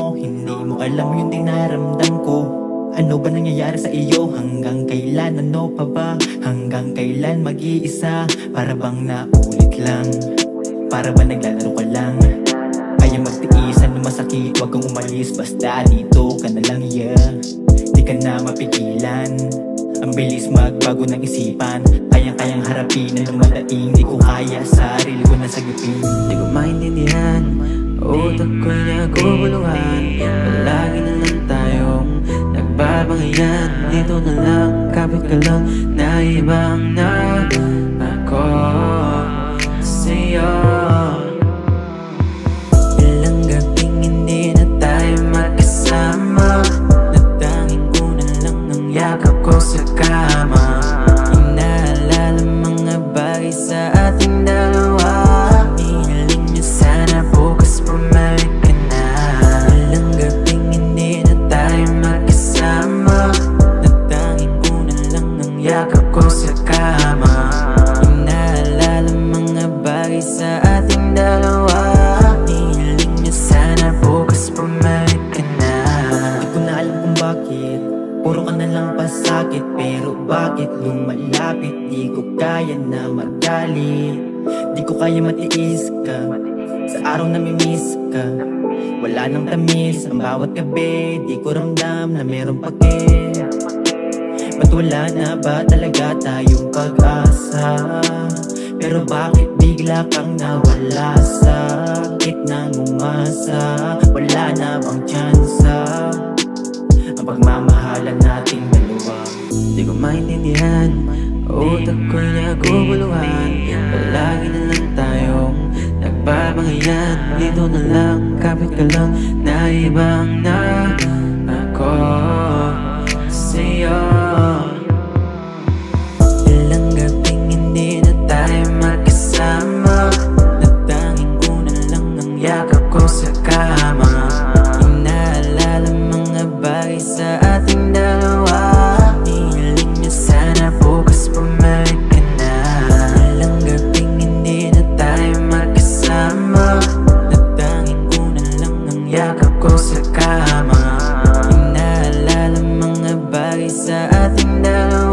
mo. Hindi mo alam yung dinaramdam ko. Ano ba nangyayari sa iyo? Hanggang kailan? Ano pa ba? Hanggang kailan mag-iisa? Para bang naulit lang? Para ba naglalaro ka lang? Kaya magtiisan ng masakit, wag kang umalis. Basta dito ka na lang, yeah. Di ka na mapigilan. Ang bilis magbago ng isipan. Kayang-kayang harapin ang lumadaing. Di ko kaya, sarili ko nasagipin. Di ko maintindihan, utak ko'y naguguluhan. Palagi na lang tayong nagbabangayan. Dito na lang, kapit ka lang. Naibang na ako sa'yo. Ilang gabing hindi na tayo magkasama. Natanging ko na lang ang yakap ko sa kama. Inaalala mga bagay sa ating dalawa. Hinihiling niya sana bukas bumalik ka na. Ilang gabing hindi na tayo magkasama. Natanging ko na lang ang yakap ko sa kama. Inaalala mga bagay sa ating dalawa. Hinihiling niya sana bukas bumalik ka na. Di ko na alam kung bakit puro ka na lang pasakit. Pero bakit lumalapit? Di ko kaya na magalit. Di ko kaya matiis ka. Sa araw na mimiss ka. Wala nang tamis ang bawat gabi. Di ko ramdam na meron pake. Ba't wala na ba talaga tayong pag-asa? Pero bakit bigla kang nawala? Sakit ng umasa. Wala na bang tsansa? Ang pagmamahalan nating dalawa. Di ko maintindihan, utak ko'y naguguluhan. Palagi na lang tayong nagbabangayan. Dito na lang, kapit ka lang. Naibang na ako sa'yo. Ilang gabing hindi na tayo magkasama. Natanging ko na lang ang yakap ko sa kama. Inaalala mga bagay sa ating dalawa. Hinihiling niya sana bukas bumalik ka na. Ilang gabing hindi na tayo magkasama. Natanging ko na lang ang yakap ko sa kama. Inaalala mga bagay sa ating dalawa.